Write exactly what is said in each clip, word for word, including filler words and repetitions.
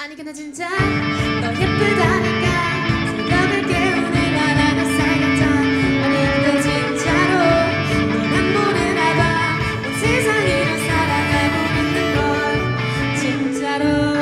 아니 근데 진짜 너 예쁘다니까 새벽을 깨우는 나란 햇살 같아. 아니 근데 진짜로 너만 모르나 봐. 온 세상이 널 사랑하고 있는 걸 진짜로.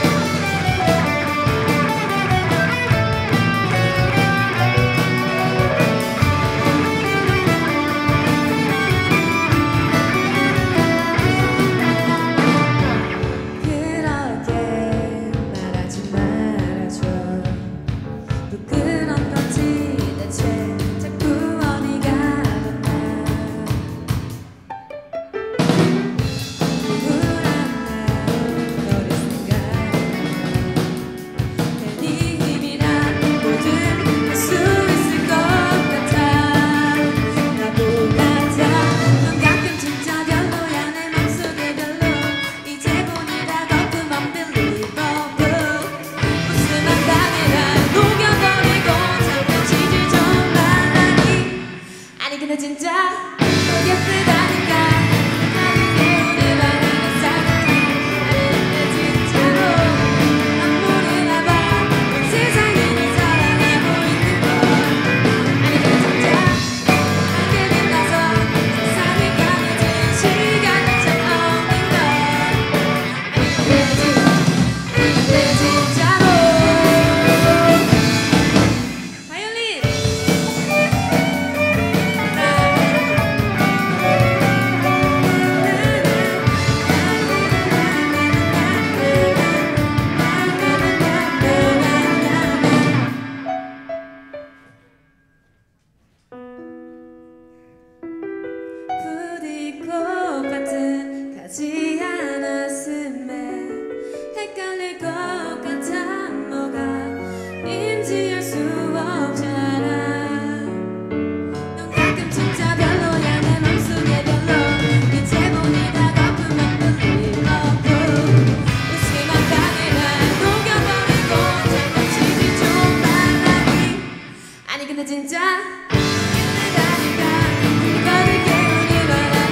근데 진짜 너 예쁘다니까 나를 깨우는 나란 햇살 같아. 아니 근데 진짜로 난 모르나 봐. 온 세상이 널 사랑하고 있는 걸. 아니 근데 진짜 함께 빛나서 세상이 가려진 시간처럼 없는 걸. 아니 근데 진짜 진짜로. 바이올린 같은 가지 않았음에 헷갈릴 것 같아. 뭐가 인지 알 수 없잖아. 넌 가끔 진짜 별로야. 내 맘속에 별로. 이제 보니 다 거품만 흘릴 거고 웃음만 당해라 녹여버리고 장난치지 좀 말라니. 아니 근데 진짜 예쁘다니까 이거를 깨우니 말하는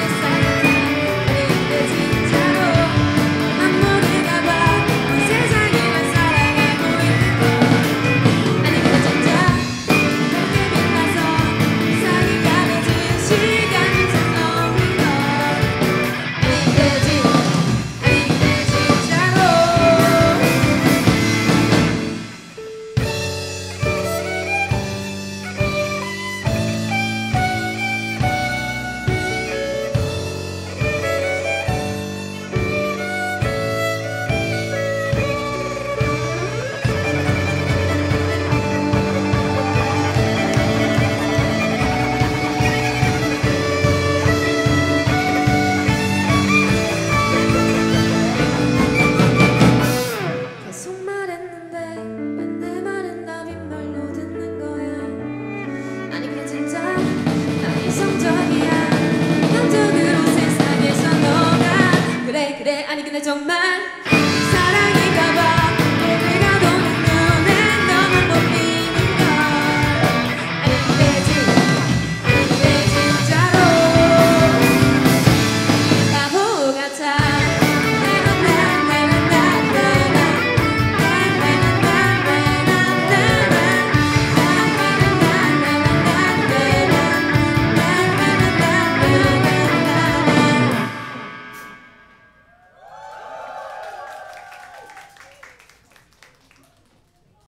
아니 근데 정말